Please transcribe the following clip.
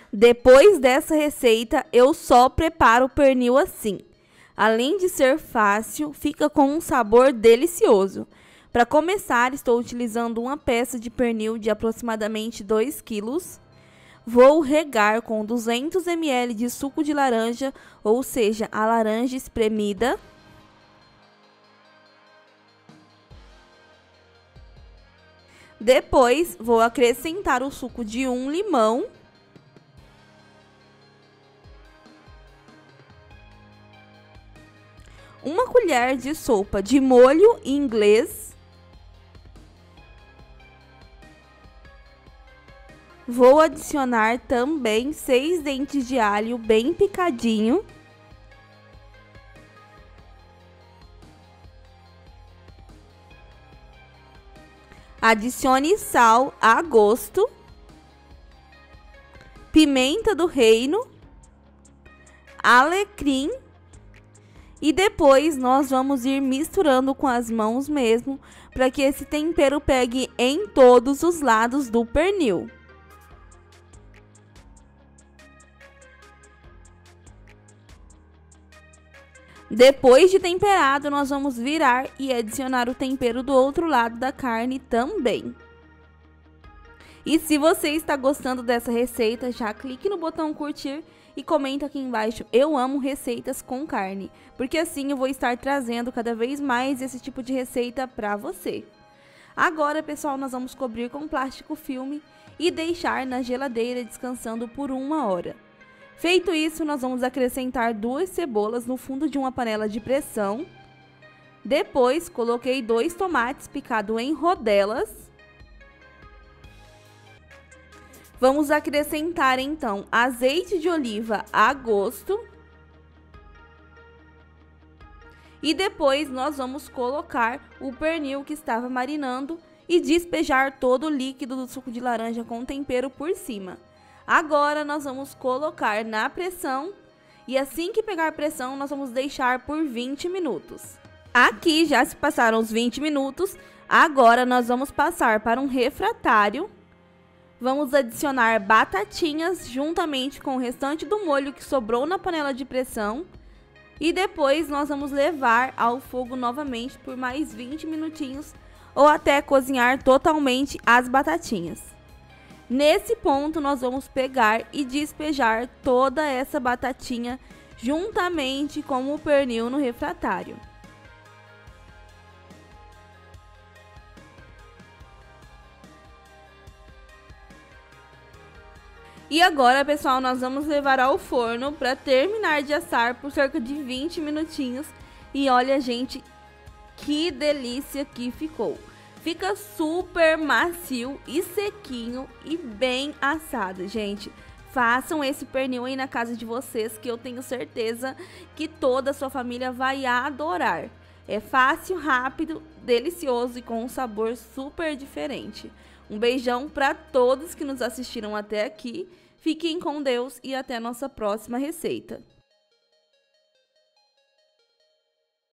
Depois dessa receita, eu só preparo o pernil assim. Além de ser fácil, fica com um sabor delicioso. Para começar, estou utilizando uma peça de pernil de aproximadamente 2 quilos. Vou regar com 200 ml de suco de laranja, ou seja, a laranja espremida. Depois, vou acrescentar o suco de um limão. Uma colher de sopa de molho inglês. Vou adicionar também 6 dentes de alho bem picadinho. Adicione sal a gosto. Pimenta do reino. Alecrim. E depois nós vamos ir misturando com as mãos mesmo, para que esse tempero pegue em todos os lados do pernil. Depois de temperado, nós vamos virar e adicionar o tempero do outro lado da carne também. E se você está gostando dessa receita, já clique no botão curtir e comenta aqui embaixo: eu amo receitas com carne, porque assim eu vou estar trazendo cada vez mais esse tipo de receita para você. Agora, pessoal, nós vamos cobrir com plástico filme e deixar na geladeira descansando por 1 hora. Feito isso, nós vamos acrescentar 2 cebolas no fundo de uma panela de pressão. Depois, coloquei 2 tomates picados em rodelas. Vamos acrescentar então azeite de oliva a gosto. E depois nós vamos colocar o pernil que estava marinando e despejar todo o líquido do suco de laranja com tempero por cima. Agora nós vamos colocar na pressão e assim que pegar pressão nós vamos deixar por 20 minutos. Aqui já se passaram os 20 minutos, agora nós vamos passar para um refratário. Vamos adicionar batatinhas juntamente com o restante do molho que sobrou na panela de pressão. E depois nós vamos levar ao fogo novamente por mais 20 minutinhos ou até cozinhar totalmente as batatinhas. Nesse ponto nós vamos pegar e despejar toda essa batatinha juntamente com o pernil no refratário. E agora, pessoal, nós vamos levar ao forno para terminar de assar por cerca de 20 minutinhos. E olha, gente, que delícia que ficou! Fica super macio e sequinho e bem assado, gente. Façam esse pernil aí na casa de vocês, que eu tenho certeza que toda a sua família vai adorar. É fácil, rápido, delicioso e com um sabor super diferente. Um beijão para todos que nos assistiram até aqui. Fiquem com Deus e até a nossa próxima receita.